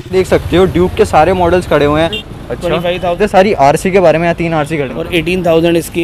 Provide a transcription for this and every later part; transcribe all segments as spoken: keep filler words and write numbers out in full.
देख सकते हो ड्यूक के सारे मॉडल्स खड़े हुए हैं। अच्छा, सारी आरसी के बारे में, यहाँ तीन आरसी खड़े और अठारह हज़ार इसकी।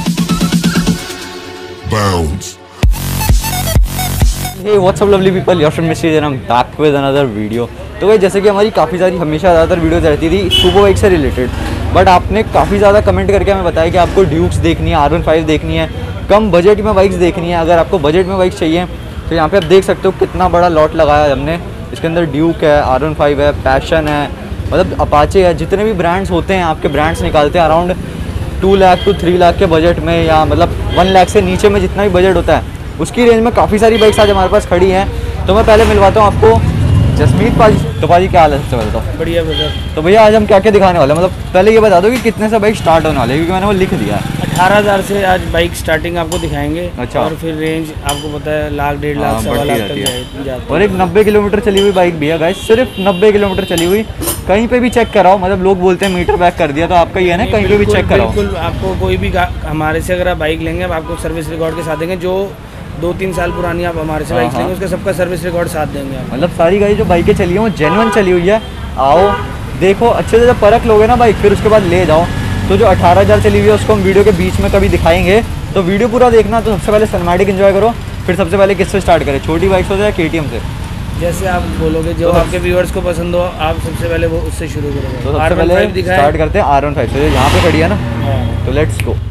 Hey what's up lovely people, your friend mister and I am back with another video. तो भाई जैसे कि हमारी काफ़ी सारी हमेशा ज़्यादातर वीडियोस रहती थी सुपर बाइक से रिलेटेड, बट आपने काफ़ी ज़्यादा कमेंट करके हमें बताया कि आपको ड्यूक्स देखनी है, आर वन फाइव देखनी है, कम बजट में बाइक्स देखनी है। अगर आपको बजट में बाइक्स चाहिए तो यहाँ पे आप देख सकते हो कितना बड़ा लॉट लगाया है हमने। इसके अंदर ड्यूक है, आर वन फाइव है, पैशन है, मतलब अपाचे है, जितने भी ब्रांड्स होते हैं आपके ब्रांड्स निकालते हैं around two lakh two three lakh के बजट में, या मतलब वन लाख से नीचे में जितना भी बजट होता है उसकी रेंज में काफ़ी सारी बाइक्स आज हमारे पास खड़ी हैं। तो मैं पहले मिलवाता हूँ आपको जसमीत पाजी। तो पाजी क्या हाल है सबसे पहले तो? बढ़िया भैया। तो भैया आज हम क्या क्या दिखाने वाले हैं, मतलब पहले ये बता दो कि कितने से बाइक स्टार्ट होने वाले हैं, क्योंकि मैंने वो लिख दिया है। अठारह हज़ार से आज बाइक स्टार्टिंग आपको दिखाएंगे। अच्छा। और फिर रेंज आपको पता है लाख डेढ़ लाख सवा लाख तक जाती है। और एक नब्बे किलोमीटर चली हुई बाइक भी है गाइस, सिर्फ नब्बे किलोमीटर चली हुई। कहीं पे भी चेक कराओ, मतलब लोग बोलते हैं मीटर बैक कर दिया, तो आपका ये है ना, कहीं पे भी चेक कराओ। बिल्कुल, आपको कोई भी हमारे से अगर आप बाइक लेंगे आपको सर्विस रिकॉर्ड के साथ देंगे। जो दो तीन साल पुरानी आप हमारे से बाइक लेंगे उसका सबका सर्विस रिकॉर्ड साथ देंगे। मतलब सारी गाड़ी जो बाइकें चली हैं वो जेन्युइन चली हुई है। आओ देखो अच्छे से, जब परख लोगे ना बाइक फिर उसके बाद ले जाओ। तो जो अठारह हज़ार चली हुई है उसको हम वीडियो के बीच में कभी दिखाएंगे, तो वीडियो पूरा देखना। तो सबसे पहले सिनेमैटिक एंजॉय करो, फिर सबसे पहले किससे स्टार्ट करें, छोटी बाइक से या केटीएम से? जैसे आप बोलोगे जो आपके व्यूअर्स को पसंद हो, आप सबसे पहले वो उससे शुरू करोगे। तो सबसे पहले स्टार्ट करते हैं आर वन फाइव से, यहाँ पे खड़ी है ना, तो लेट्स गो।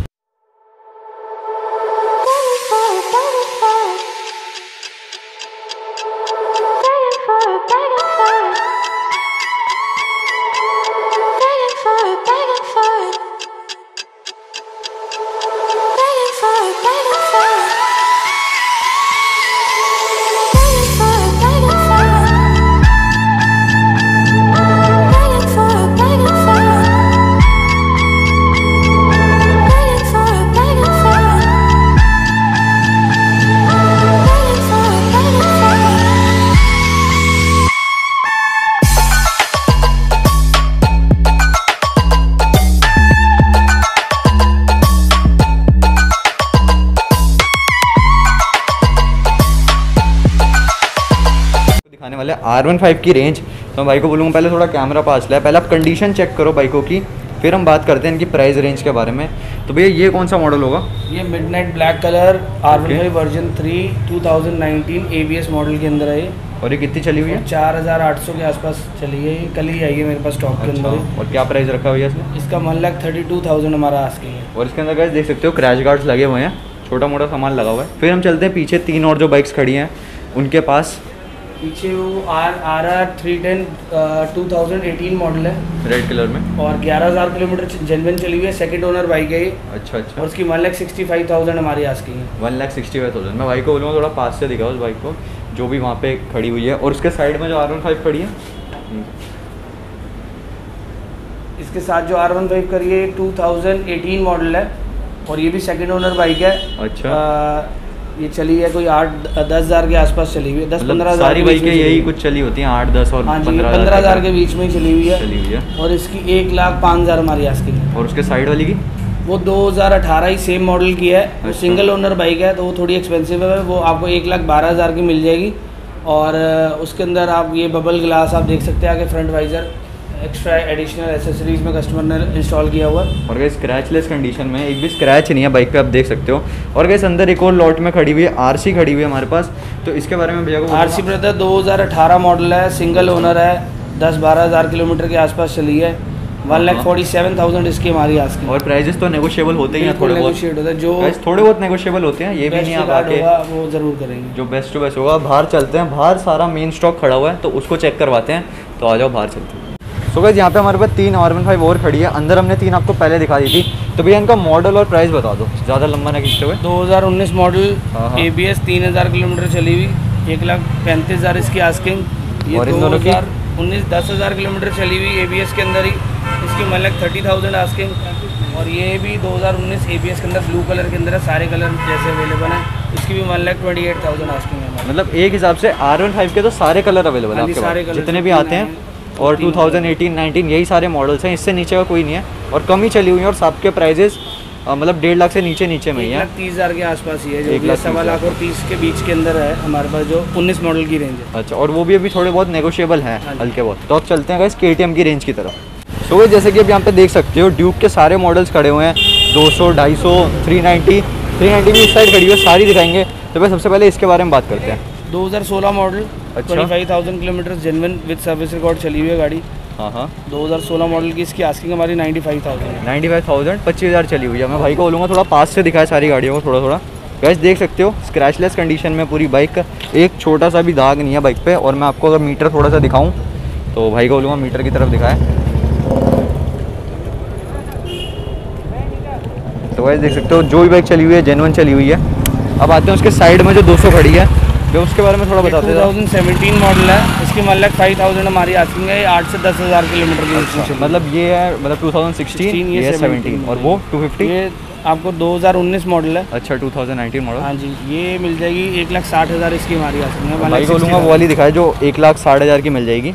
दिखाने वाले आर वन फाइव की रेंज। तो मैं भाई को बोलूँगा पहले थोड़ा कैमरा पास लाए, पहले आप कंडीशन चेक करो बाइकों की, फिर हम बात करते हैं इनकी प्राइस रेंज के बारे में। तो भैया ये कौन सा मॉडल होगा? ये midnight black colour R one five version three two thousand nineteen ABS model के अंदर है। और ये कितनी चली हुई है? चार हज़ार आठ सौ के आसपास चली है, ये कल ही आई है मेरे पास स्टॉक के अंदर। और क्या प्राइस रखा हुआ है इसमें? इसका one lakh thirty two thousand हमारा आस्किंग है। और इसके अंदर गाइस देख सकते हो क्रैश गार्ड्स लगे हुए हैं, छोटा मोटा सामान लगा हुआ है। फिर हम चलते हैं पीछे, तीन और जो बाइक्स खड़ी हैं उनके पास। पीछे वो R R R three ten two thousand eighteen model है, रेड कलर में, और ग्यारह हज़ार किलोमीटर जेन्युइन चली हुई है। सेकंड ओनर बाइक है ये। अच्छा अच्छा। और उसकी one lakh sixty five thousand हमारी आस्किंग है। One lakh sixty five thousand. मैं भाई को बोलूँगा थोड़ा पास से दिखाओ उस बाइक को जो भी वहाँ पे खड़ी हुई है। और उसके साइड में जो आर वन फाइव खड़ी है, इसके साथ जो आर वन फाइव करी है टू थाउजेंड एटीन मॉडल है, और ये भी सेकंड ओनर बाइक है। अच्छा। आ, ये चली है कोई आठ दस हज़ार के आसपास चली हुई है, दस पंद्रह हज़ार सारी बाइकें यही कुछ चली होती हैं, आठ दस और पंद्रह पंद्रह हज़ार के बीच में ही चली हुई है। चली हुई है। और इसकी एक लाख पाँच हज़ार हमारी आस्किंग है। और उसके साइड वाली की वो दो हज़ार अठारह ही सेम मॉडल की है। वो सिंगल ओनर बाइक है तो वो थोड़ी एक्सपेंसिव है, वो आपको एक लाख बारह हज़ार की मिल जाएगी। और उसके अंदर आप ये बबल ग्लास आप देख सकते हैं, आगे front visor, extra additional accessories में कस्टमर ने इंस्टॉल किया हुआ है। और गाइस स्क्रैचलेस कंडीशन में, एक भी स्क्रैच नहीं है बाइक पे, आप देख सकते हो। और गाइस अंदर एक और लॉट में खड़ी हुई है आरसी खड़ी हुई है हमारे पास, तो इसके बारे में भैया को आरसी ब्रदर दो हज़ार अठारह मॉडल है, सिंगल ओनर है, दस बारह हज़ार किलोमीटर के आसपास चली है। One lakh forty seven thousand इसकी हमारी आस्किंग। और प्राइजेस तो नेगोशिएबल होते ही हैं, थोड़े बहुत होता है, जो थोड़े बहुत नेगोशिएबल होते हैं, ये भी नहीं आप आके वो ज़रूर करेंगे। जो बेस्ट टू बेस्ट होगा। बाहर चलते हैं, बाहर सारा मेन स्टॉक खड़ा हुआ है तो उसको चेक करवाते हैं। तो आ जाओ बाहर चलते हैं। तो गाइस यहाँ पे हमारे पास तीन आर वन फाइव और खड़ी है, अंदर हमने तीन आपको पहले दिखा दी थी। तो भैया इनका मॉडल और प्राइस बता दो, ज़्यादा लंबा ना खींचते हुए। दो हज़ार उन्नीस मॉडल एबीएस, तीन हज़ार किलोमीटर चली हुई, एक लाख पैंतीस हज़ार इसकी आस्किंग। और इन दोनों की उन्नीस दस हज़ार किलोमीटर चली हुई एबीएस के अंदर ही, इसकी one lakh thirty thousand asking. और ये भी दो हज़ार उन्नीस एबीएस के अंदर ब्लू कलर के अंदर है, सारे कलर जैसे अवेलेबल हैं, इसकी भी one lakh twenty eight thousand asking है। मतलब एक हिसाब से आर वन फाइव के तो सारे कलर अवेलेबल है आपके पास, जितने भी आते हैं। और टू थाउजेंड एटीन नाइनटीन यही सारे मॉडल्स हैं, इससे नीचे का कोई नहीं है, और कम ही चली हुई है। और सबके प्राइजेस मतलब डेढ़ लाख से नीचे नीचे में ही एक है। लाख तीस हज़ार के आसपास ही है, जो एक भी लाख सवा तीस लाख और तीस के बीच के अंदर है हमारे पास, जो उन्नीस मॉडल की रेंज है। अच्छा, और वो भी अभी थोड़े बहुत नेगोशिएबल हैं हाँ जी। हल्के बहुत। तो अब चलते हैं गाइस के टी एम की रेंज की तरफ। सो so, जैसे कि आप यहाँ पे देख सकते हो ड्यूक के सारे मॉडल्स खड़े हुए हैं, दो सौ, ढाई सौ, तीन सौ नब्बे, तीन सौ नब्बे भी इस साइड खड़ी हुई है, सारी दिखाएंगे। तो भाई सबसे पहले इसके बारे में बात करते हैं। दो हज़ार सोलह मॉडल, अच्छा। पच्चीस हज़ार kilometre genuine with service record चली हुई है गाड़ी। हाँ हाँ, दो हज़ार सोलह मॉडल की इसकी आस्किंग हमारी पचानवे हज़ार है। नाइन्टी फाइव थाउजेंड पच्चीस हज़ार चली हुई है। मैं भाई को बोलूँगा थोड़ा पास से दिखाए सारी गाड़ियों को थोड़ा थोड़ा। गैस देख सकते हो स्क्रैचलेस कंडीशन में पूरी बाइक का, एक छोटा सा भी दाग नहीं है बाइक पे। और मैं आपको अगर मीटर थोड़ा सा दिखाऊं तो भाई को बोलूँगा मीटर की तरफ दिखाए। तो गैस देख सकते हो जो भी बाइक चली हुई है जेन्युइन चली हुई है। अब आते हैं उसके साइड में जो दो सौ खड़ी है, जो उसके बारे में थोड़ा बताते हैं। दो हज़ार सत्रह मॉडल है, इसकी वन लाख फाइव थाउजेंड हमारी आस्किंग है, आठ से दस हज़ार किलोमीटर की अच्छा, मतलब ये है मतलब टू थाउजेंड सिक्सटीन, ये सेवनटीन, और वो टू फिफ्टी। ये आपको दो हज़ार उन्नीस मॉडल है। अच्छा, टू थाउजेंड नाइनटीन मॉडल। हाँ जी, ये मिल जाएगी एक लाख साठ हज़ार इसकी हमारी आस्किंग है। भाई को बोलूँगा वो वाली दिखाए जो एक लाख साठ हज़ार की मिल जाएगी।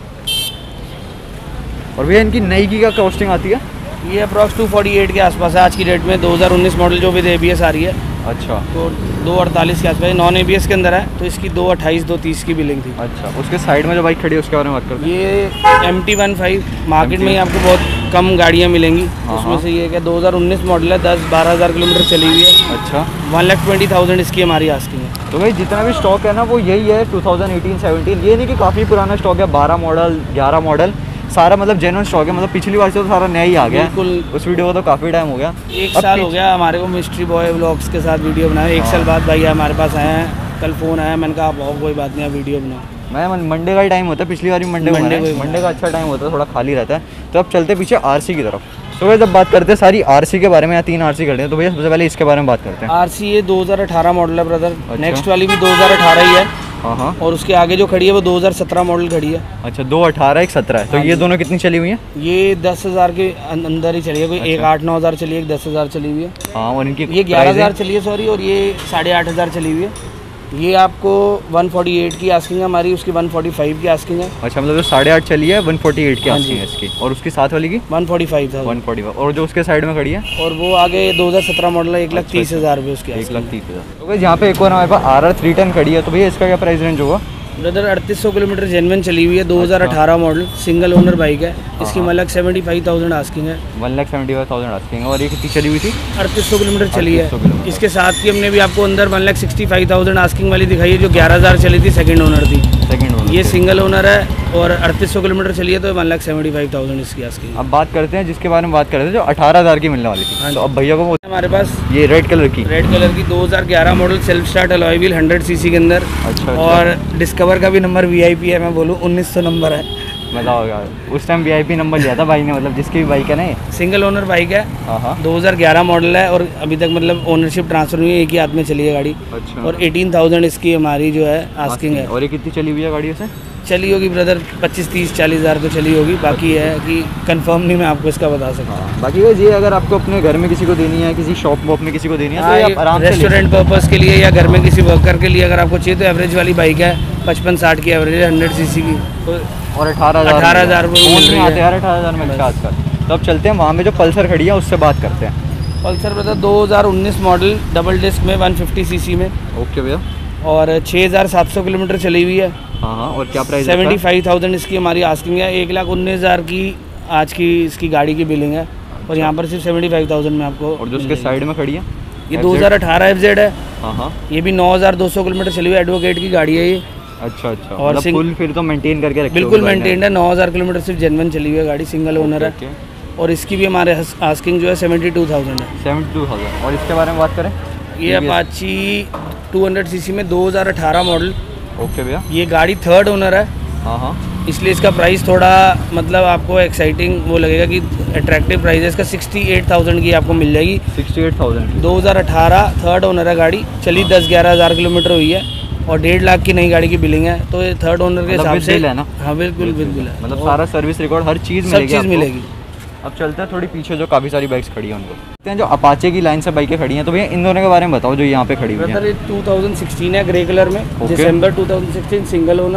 और भैया इनकी नई की क्या कॉस्टिंग आती है? ये अप्रॉक्स टू फोर्टी एट के आसपास है आज की डेट में, दो हज़ार उन्नीस मॉडल जो विद ए बी एस आ रही है। अच्छा, तो दो अड़तालीस के आसपास, नॉन ए बी एस के अंदर है, तो इसकी दो अट्ठाईस दो तीस की बिलिंग थी। अच्छा, उसके साइड में जो बाइक खड़ी है उसके बारे में बात करते हैं। ये M T one five market में ही आपको बहुत कम गाड़ियाँ मिलेंगी, हाँ, उसमें हाँ। से ये क्या दो हज़ार उन्नीस मॉडल है, दस बारह हज़ार किलोमीटर चली हुई है। अच्छा, वन लाख ट्वेंटी थाउजेंड इसकी हमारी आस्किंग है। तो भाई जितना भी स्टॉक है ना वो यही है टू थाउजेंड एटीन सेवनटीन। ये नहीं कि काफ़ी पुराना स्टॉक है, बारह मॉडल ग्यारह मॉडल सारा मतलब जेन्युइन स्टॉक है। मतलब पिछली बार से तो सारा नया ही आ गया। बिल्कुल। उस वीडियो को तो काफ़ी टाइम हो गया, एक अब साल हो पीछे- गया हमारे को मिस्ट्री बॉय व्लॉग्स के साथ वीडियो बनाए। एक हाँ। साल बाद भाई हमारे पास आए हैं, कल फ़ोन आया, मैंने कहा बहुत कोई बात नहीं, आप वीडियो बनाओ। मैं मंडे का ही टाइम होता है, पिछली बार भी मंडे को मंडे मंडे को ही मंडे का अच्छा टाइम होता है, थोड़ा खाली रहता है। तो अब चलते पीछे आरसी की तरफ। तो भैया जब बात करते हैं सारी आरसी के बारे में, या तीन आरसी खड़े हैं, तो भैया सबसे पहले इसके बारे में बात करते हैं। आर सी ये दो हज़ार अठारह मॉडल है ब्रदर। अच्छा। नेक्स्ट वाली भी दो हज़ार अठारह ही है, हाँ हाँ, और उसके आगे जो खड़ी है वो दो हज़ार सत्रह मॉडल खड़ी है। अच्छा, दो अठारह एक सत्रह है। तो हाँ ये जी। दोनों कितनी चली हुई हैं? ये दस हज़ार के अं- अंदर ही चली है, कोई एक अच्छा। आठ नौ हज़ार चली है, एक दस हज़ार चली हुई है। हाँ, और इनकी ये ग्यारह प्राइस है? हज़ार चली है सॉरी, और ये साढ़े आठ हज़ार चली हुई है। ये आपको वन फोर्टी एट की आस्किंग है हमारी, उसकी वन फोर्टी फाइव की आस्किंग है। अच्छा, मतलब जो साढ़े आठ चली है वन फोर्टी एट की हाँ आस्किंग जी। है इसकी, और उसकी साथ वाली की वन फोर्टी फाइव था। वन फोर्टी फाइव, और जो उसके साइड में खड़ी है और वो आगे दो हज़ार सत्रह मॉडल है, एक लाख अच्छा, तीस हज़ार रुपये उसकी एक asking लाख है। तीस हज़ार। तो भाई यहाँ पे एक और हमारे पास आर आर थ्री टेन खड़ी है, तो भैया इसका क्या प्राइस रेंज होगा? ब्रदर अड़तीस सौ किलोमीटर जेनवन चली हुई है, दो हज़ार अठारह मॉडल, सिंगल ओनर बाइक है। इसकी हाँ। मतलब सेवेंटी फाइव थाउजेंड आस्किंग है। One lakh seventy five thousand asking, और ये कितनी चली हुई थी? अड़तीस सौ किलोमीटर चली है। अड़तीस सौ किलोमीटर। इसके साथ की हमने भी आपको अंदर one lakh sixty five thousand asking वाली दिखाई है, जो ग्यारह हज़ार चली थी, सेकंड ओनर थी। Second owner. ये सिंगल ओनर है और अड़तीस सौ किलोमीटर चली है, तो one lakh seventy five thousand इसकी आस्किंग। अब बात करते हैं जिसके बारे में बात कर रहे थे, जो अठारह हज़ार की मिलने वाली हाँ थी। जी। तो अब भैया को वो- हमारे पास ये रेड कलर की। रेड कलर की दो हज़ार ग्यारह model, self start alloy wheel, hundred CC के अंदर। अच्छा, और डिस्कवर का भी नंबर वीआईपी है, मैं बोलूँ उन्नीस सौ नंबर है। मजा होगा। उस टाइम वीआईपी नंबर लिया था भाई ने, मतलब जिसकी भी बाइक है ना ये। सिंगल ओनर बाइक है, हाँ हाँ, दो हज़ार ग्यारह मॉडल है, और अभी तक मतलब ओनरशिप ट्रांसफर हुई है, एक ही हाथ में चली है गाड़ी। अच्छा, और अठारह हज़ार इसकी हमारी जो है आस्किंग है। और ये कितनी चली हुई है गाड़ी से? चली होगी ब्रदर पच्चीस तीस चालीस हज़ार तो चली होगी, बाकी है कि कंफर्म नहीं मैं आपको इसका बता सकता। हाँ, बाकी बस ये अगर आपको अपने घर में किसी को देनी है, किसी शॉप वॉप में किसी को देनी है, तो ये आप आराम से ले रेस्टोरेंट पर्पज़ के लिए या घर में किसी वर्कर के लिए अगर आपको चाहिए, तो एवरेज वाली बाइक है, पचपन साठ की एवरेज है, हंड्रेड सीसी की। तो और अठारह हज़ार अठारह हज़ार रुपये फोन मिल नहीं रही आते है। यार अठारह हज़ार में अच्छा आजकल। तो अब चलते हैं वहाँ में जो पल्सर खड़ी है उससे बात करते हैं। पल्सर ब्रदर दो हज़ार उन्नीस मॉडल, डबल डिस्क में वन फिफ्टी सीसी में, ओके भैया। और छः हज़ार सात सौ किलोमीटर चली हुई है। हाँ हाँ, और क्या प्राइस? सेवेंटी फाइव थाउजेंड इसकी हमारी आस्किंग है, एक लाख उन्नीस हज़ार की आज की इसकी गाड़ी की बिलिंग है, और यहाँ पर सिर्फ सेवेंटी फाइव थाउजेंड में आपको। और जो उसके साइड में खड़ी है ये दो हज़ार अठारह एफ जेड है, हाँ हाँ, ये भी नौ हज़ार दो सौ किलोमीटर चली हुई, एडवोकेट की गाड़ी है ये। अच्छा अच्छा, और मतलब सिंग- फुल फिर तो मेंटेन करके रखी बिल्कुल मेंटेन्ड है, नौ हज़ार किलोमीटर सिर्फ जेनवन चली हुई है गाड़ी, सिंगल ओनर है। और इसकी भी हमारे आस्किंग जो है सेवेंटी टू थाउजेंड है। Seventy two thousand. और इसके बारे में बात करें? ये अपाची टू हंड्रेड सीसी में दो हज़ार अठारह मॉडल, ओके भैया। ये गाड़ी थर्ड ओनर है, हाँ हाँ, इसलिए इसका प्राइस थोड़ा मतलब आपको एक्साइटिंग वो लगेगा कि अट्रैक्टिव प्राइस है इसका। सिक्सटी एट थाउजेंड की आपको मिल जाएगी, सिक्सटी एट थाउजेंड। दो हज़ार अठारह थर्ड ओनर है गाड़ी, चली दस ग्यारह हज़ार किलोमीटर हुई है, और डेढ़ लाख की नई गाड़ी की बिलिंग है। तो ये थर्ड ओनर के मतलब हिसाब with से bill है ना? हाँ बिल्कुल बिल्कुल है, मतलब और सारा सर्विस रिकॉर्ड हर चीज़ सब मिलेगी चीज़ आपको। मिलेगी। अब चलते हैं थोड़ी पीछे, जो काफ़ी सारी बाइक्स खड़ी हैं उनको देखते हैं। जो अपाचे की लाइन से बाइकें खड़ी हैं, तो भैया इन दोनों के बारे में बताओ जो यहाँ पे खड़ी हुई ब्रदर हैं। ये टू थाउजेंड सिक्सटीन है, ग्रे कलर में, Okay. December two thousand sixteen, single owner,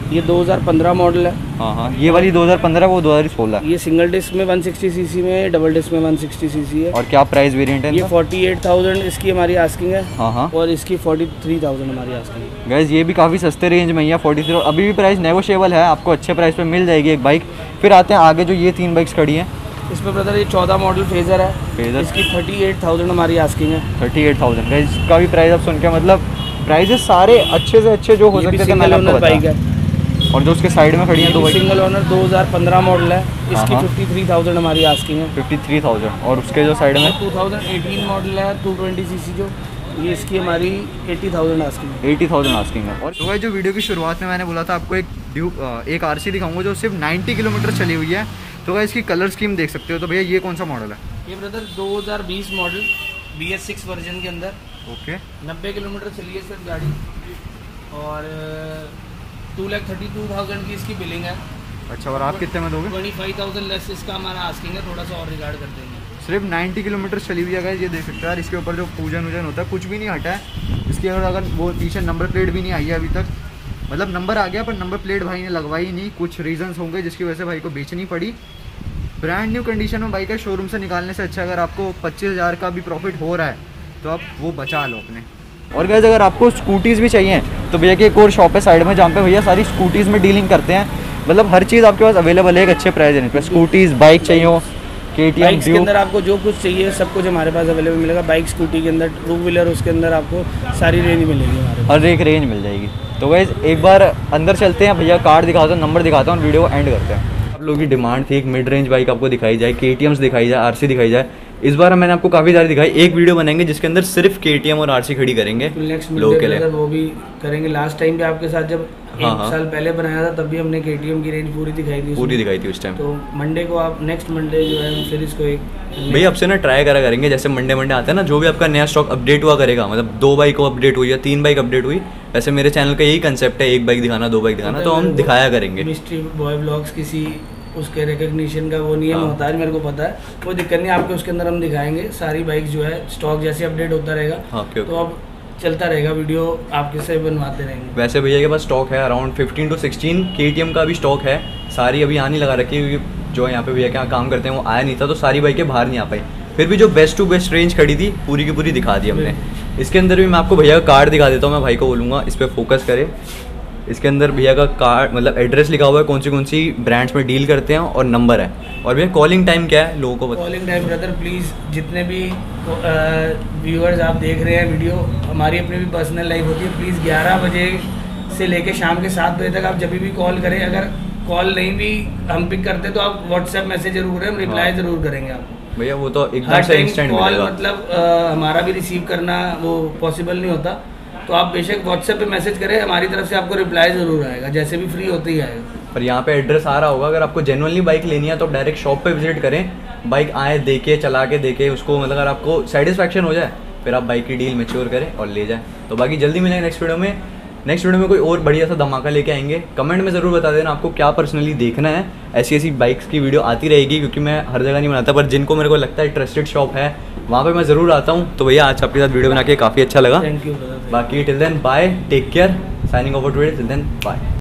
ये दो हज़ार पंद्रह मॉडल है। हाँ हाँ, ये वाली दो हज़ार पंद्रह, वो दो हज़ार सोलह। ये सिंगल डिस्क में वन सिक्सटी सीसी में, डबल डिस्क में वन सिक्सटी सीसी है। और क्या प्राइस वेरिएंट है ये इनका? फोर्टी एट थाउजेंड इसकी हमारी आस्किंग है। हाँ हाँ, और इसकी फोर्टी थ्री थाउजेंड हमारी आस्किंग है। गाइस ये भी काफ़ी सस्ते रेंज में ही है, फोर्टी थ्री। अभी भी प्राइस नेगोशिएबल है, आपको अच्छे प्राइस पे मिल जाएगी एक बाइक। फिर आते हैं आगे, जो ये तीन बाइक्स खड़ी हैं इसमें ब्रदर ये चौदह मॉडल फेजर है। फेजर, इसकी थर्टी एट थाउजेंड हमारी आस्किंग है। थर्टी एट थाउजेंड गाइस इसका भी प्राइस आप सुन के मतलब प्राइजेस सारे अच्छे से अच्छे जो हो ये भी सकते थे सिंगल मैंने आपको ओनर बाइक बताया। है। और जो उसके साइड में खड़ी हैं दो बाइक, सिंगल ओनर दो हज़ार पंद्रह मॉडल है। इसकी हाँ। फिफ्टी थ्री थाउजेंड हमारी आस्किंग है। Fifty three thousand. और उसके जो साइड में टू थाउजेंड एटीन मॉडल है, टू ट्वेंटी सीसी जो, ये इसकी हमारी एटी थाउजेंड आस्किंग है। एटी थाउजेंड आस्किंग है। और तो भाई जो वीडियो की शुरुआत में मैंने बोला था आपको एक ड्यूक एक आरसी दिखाऊंगा जो सिर्फ नाइन्टी किलोमीटर चली हुई है। तो भाई इसकी कलर स्कीम देख सकते हो। तो भैया ये कौन सा मॉडल है? ये ब्रदर दो हज़ार बीस model B S six version के अंदर ओके, नब्बे किलोमीटर चली है सिर्फ गाड़ी। और two lakh thirty two thousand की इसकी बिलिंग है। अच्छा, और आप कितने में दोगे? ट्वेंटी फाइव थाउजेंड लेस इसका हमारा आस्किंग है, थोड़ा सा और रिगार्ड कर देंगे। सिर्फ नाइन्टी किलोमीटर चली हुई है गाइस, ये देख सकते हो यार। इसके ऊपर जो पूजन वूजन होता है कुछ भी नहीं हटा है। इसकी अगर अगर वो पीछे नंबर प्लेट भी नहीं आई है अभी तक, मतलब नंबर आ गया पर नंबर प्लेट भाई ने लगवाई नहीं। कुछ रीजंस होंगे जिसकी वजह से भाई को बेचनी पड़ी। ब्रांड न्यू कंडीशन में बाइक है, शोरूम से निकालने से अच्छा अगर आपको पच्चीस हज़ार का भी प्रॉफिट हो रहा है तो आप वो बचा लो अपने। और गाइस अगर आपको स्कूटीज़ भी चाहिए तो भैया की एक और शॉप है साइड में जहाँ पे भैया सारी स्कूटीज़ में डीलिंग करते हैं। मतलब हर चीज़ आपके पास अवेलेबल है एक अच्छे प्राइस रेंज पे। स्कूटीज़, बाइक चाहिए हो, के टी एम, बाइक्स के अंदर आपको जो कुछ चाहिए सब कुछ हमारे पास अवेलेबल मिलेगा। बाइक, स्कूटी के अंदर, टू व्हीलर, उसके अंदर आपको सारी रेंज मिलेगी हमारे पास। हर एक रेंज मिल जाएगी। तो गाइस एक बार अंदर चलते हैं, भैया कार्ड दिखाता हूँ, नंबर दिखाता हूँ और वीडियो को एंड करते हैं। आप लोगों की डिमांड थी एक मिड रेंज बाइक आपको दिखाई जाए, के टी एम्स दिखाई जाए, आर सी दिखाई जाए। इस बार मैंने आपको काफ़ी सारी दिखाई। एक वीडियो बनाएंगे जिसके अंदर सिर्फ के टी एम और आर सी खड़ी करेंगे नेक्स्ट लोगों के लिए। वो भी करेंगे। लास्ट टाइम भी आपके साथ जब हाँ, एक हाँ। साल पहले बनाया था तब भी हमने के टी एम की रेंज पूरी दिखाई थी। पूरी दिखाई थी उस टाइम। तो मंडे को आप नेक्स्ट मंडे जो है फिर इसको एक भैया आपसे ना ट्राई करा करेंगे, जैसे मंडे मंडे आता है ना, जो भी आपका नया स्टॉक अपडेट हुआ करेगा, मतलब दो बाइक को अपडेट हुई या तीन बाइक अपडेट हुई, वैसे मेरे चैनल का यही कंसेप्ट है, एक बाइक दिखाना, दो बाइक दिखाना, तो हम दिखाया करेंगे। मिस्ट्री बॉय ब्लॉग्स किसी उसके रिकग्निशन का वो नहीं है, हाँ। मोहताज, मेरे को पता है, कोई दिक्कत नहीं। आपके उसके अंदर हम दिखाएंगे सारी बाइक जो है, स्टॉक जैसे अपडेट होता रहेगा। हाँ, ओके, तो अब चलता रहेगा, वीडियो आपके से बनवाते रहेंगे। वैसे भैया के पास स्टॉक है around fifteen to sixteen K T M का भी स्टॉक है। सारी अभी यहाँ नहीं लगा रखी है क्योंकि जो यहाँ पे भैया के यहाँ काम करते हैं वो आया नहीं था, तो सारी बाइकें बाहर नहीं आ पाई। फिर भी जो बेस्ट टू बेस्ट रेंज खड़ी थी पूरी की पूरी दिखा दी हमने। इसके अंदर भी मैं आपको भैया का कार्ड दिखा देता हूँ, मैं भाई को बोलूँगा इस पर फोकस करे। इसके अंदर भैया का कार्ड मतलब एड्रेस लिखा हुआ है, कौन सी कौन सी ब्रांड्स में डील करते हैं और नंबर है। और भैया कॉलिंग टाइम क्या है लोगों को बता। कॉलिंग टाइम ब्रदर प्लीज़, जितने भी व्यूअर्स आप देख रहे हैं वीडियो, हमारी अपनी भी पर्सनल लाइफ होती है, प्लीज़ ग्यारह बजे से लेके शाम के सात बजे तक आप जब भी कॉल करें। अगर कॉल नहीं भी हम पिक करते तो आप व्हाट्सएप मैसेज जरूर करें, हम रिप्लाई हाँ। ज़रूर करेंगे आपको। भैया वो तो हर एकदम से टाइम इंस्टेंट कॉल मिलेगा। मतलब आ, हमारा भी रिसीव करना वो पॉसिबल नहीं होता, तो आप बेशक व्हाट्सएप पे मैसेज करें, हमारी तरफ से आपको रिप्लाई ज़रूर आएगा, जैसे भी फ्री होते ही आएगा। पर यहाँ पे एड्रेस आ रहा होगा, अगर आपको जेन्युइनली बाइक लेनी है तो डायरेक्ट शॉप पे विजिट करें, बाइक आए, देखे, चला के देखे उसको, मतलब अगर आपको सेटिस्फैक्शन हो जाए फिर आप बाइक की डील मैच्योर करें और ले जाएं। तो बाकी जल्दी मिलेंगे नेक्स्ट वीडियो में। नेक्स्ट वीडियो में कोई और बढ़िया सा धमाका लेके आएंगे। कमेंट में ज़रूर बता देना आपको क्या पर्सनली देखना है। ऐसी ऐसी बाइक्स की वीडियो आती रहेगी क्योंकि मैं हर जगह नहीं बनाता, पर जिनको मेरे को लगता है ट्रस्टेड शॉप है वहाँ पे मैं ज़रूर आता हूँ। तो भैया आज आपके साथ वीडियो बना के काफ़ी अच्छा लगा। Thank you brother. बाकी till then bye, take care, signing over today, till then bye.